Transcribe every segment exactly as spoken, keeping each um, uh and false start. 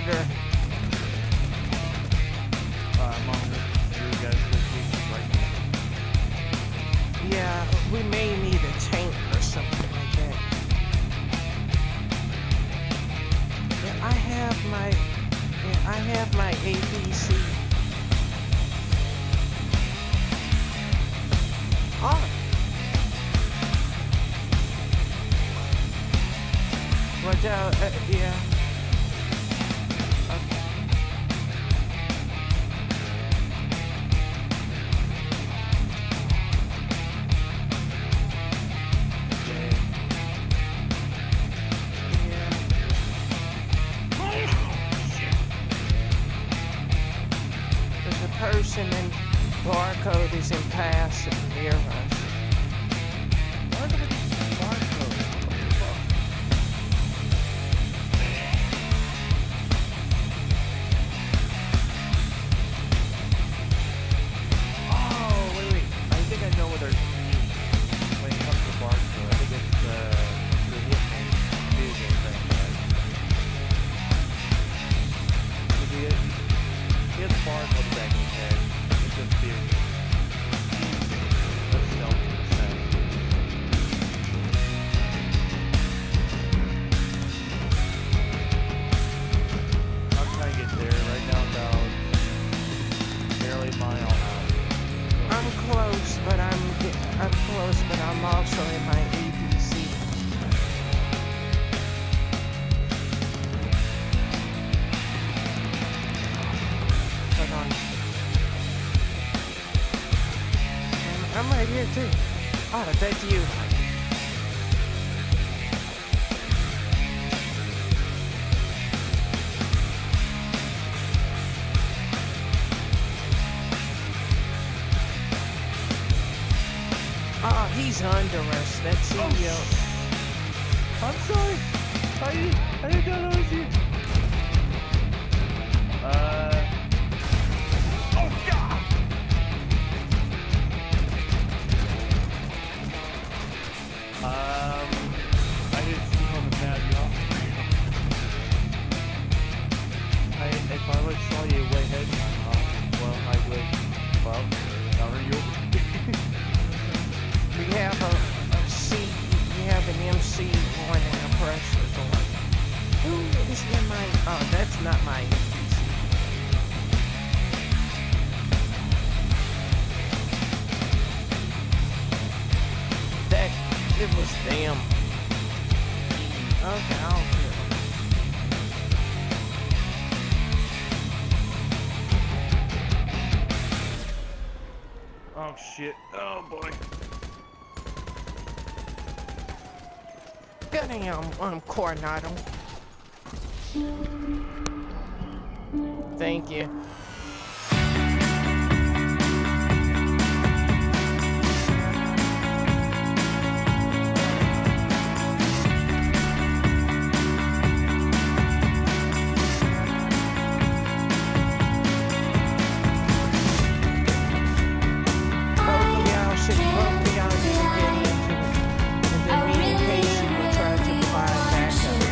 harder. Uh, I'm on you guys vacation right now. Yeah, we may need a tank or something like that. Yeah, I have my, yeah, I have my A B C. Oh. Watch out, uh, yeah. Okay. Person and barcode is impassive near us. Why do we get barcode? What the fuck? Oh, wait, wait. I think I know what they're doing when it comes to barcode. I think it's uh, the Hitman video game franchise. He has barcode back in his head. It's just theory. Let's sell to the set. I'm trying to get there. Right now, about barely a mile out. I'm close, but I'm I'm close, but I'm also in my A B C. Hold on. I'm, I'm right here too. Oh, that's you. Oh, he's under us. That's C E O. Oh. I'm sorry. How you? How you doing, O Z? Uh. Oh God! Um. I didn't see on the map, y'all. I if I would saw you way ahead, uh, well, I would. Well, cover you. We have a, a C, we have an M C one and a pressure going. Ooh, is in my, oh, that's not my M C. That, it was them. Okay, I don't care. Oh shit. Oh boy. Goddamn, um, Coronado. Thank you. Hopefully I should, hopefully I didn't get into it. And then me and Casey will try to provide backup.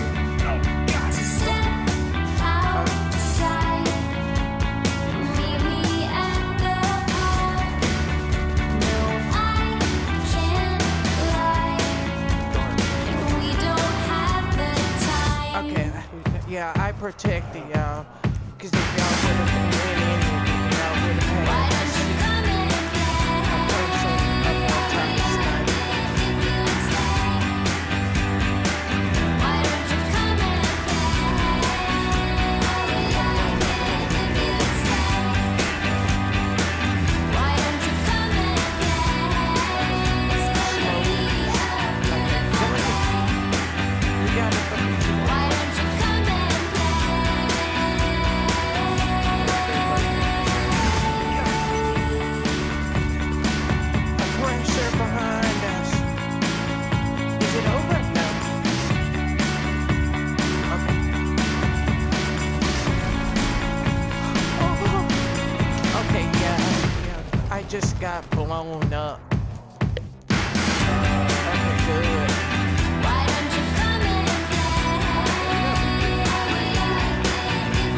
Okay, yeah, I protected y'all, because if y'all would have went in, y'all would have had a person up on top of sniper. You got it. Just got blown up. Okay, good. Why don't you come and play?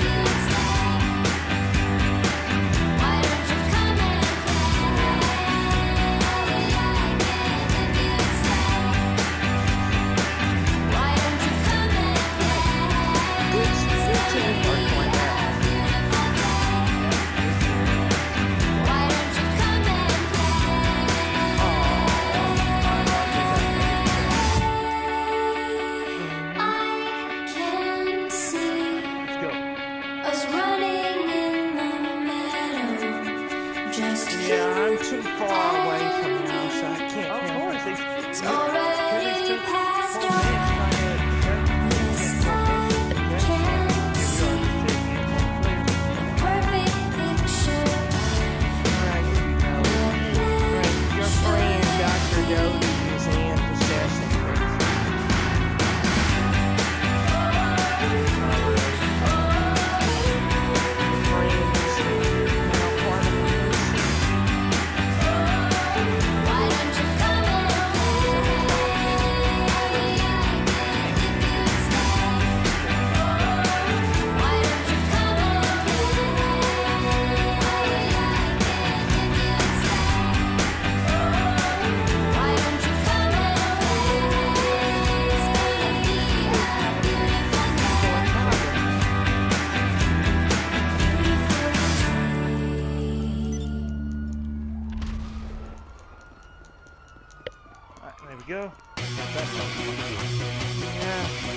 That sounds fun. Yeah.